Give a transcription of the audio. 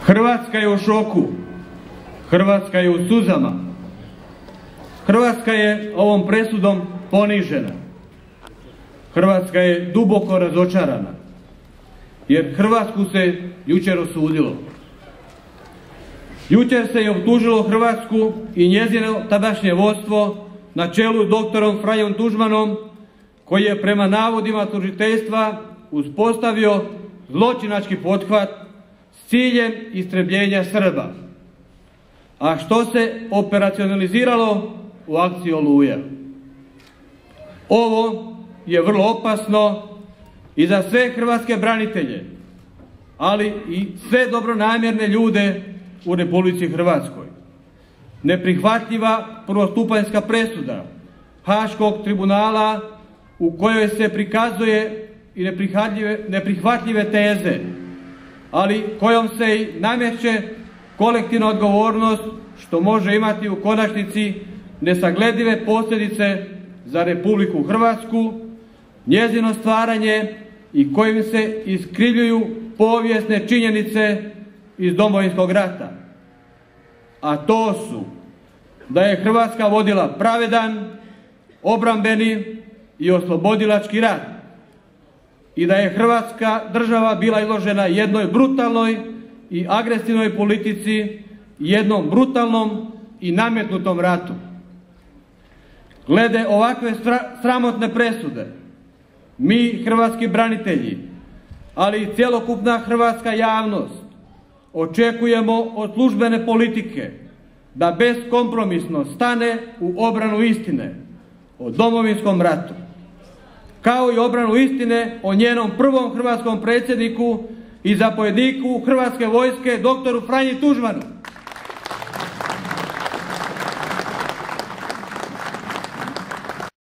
Hrvatska je u šoku, Hrvatska je u suzama, Hrvatska je ovom presudom ponižena, Hrvatska je duboko razočarana, jer Hrvatsku se jučer osudilo. Jučer se je optužilo Hrvatsku i njezino tadašnje vodstvo na čelu doktorom Franjom Tuđmanom, koji je prema navodima tužiteljstva uspostavio zločinački pothvat s ciljem istrebljenja Srba, a što se operacionaliziralo u akciji Oluja. Ovo je vrlo opasno i za sve hrvatske branitelje, ali i sve dobronamjerne ljude u Republici Hrvatskoj. Neprihvatljiva prvostupanjska presuda Haškog tribunala u kojoj se prikazuje i neprihvatljive teze, ali kojom se i nameće kolektivna odgovornost, što može imati u konačnici nesagledive posljedice za Republiku Hrvatsku, njezino stvaranje i kojim se iskrivljuju povijesne činjenice iz Domovinskog rata. A to su da je Hrvatska vodila pravedan, obrambeni i oslobodilački rat i da je Hrvatska država bila izložena jednoj brutalnoj i agresivnoj politici, jednom brutalnom i nametnutom ratu. Glede ovakve sramotne presude, mi hrvatski branitelji, ali i cjelokupna hrvatska javnost, očekujemo od službene politike da beskompromisno stane u obranu istine o Domovinskom ratu, kao i obranu istine o njenom prvom hrvatskom predsjedniku i zapovjedniku Hrvatske vojske, doktoru Franji Tuđmanu.